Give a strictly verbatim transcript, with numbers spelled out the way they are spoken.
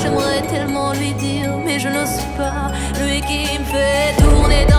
j'aimerais tellement lui dire, mais je n'ose pas. Lui qui me fait tourner dans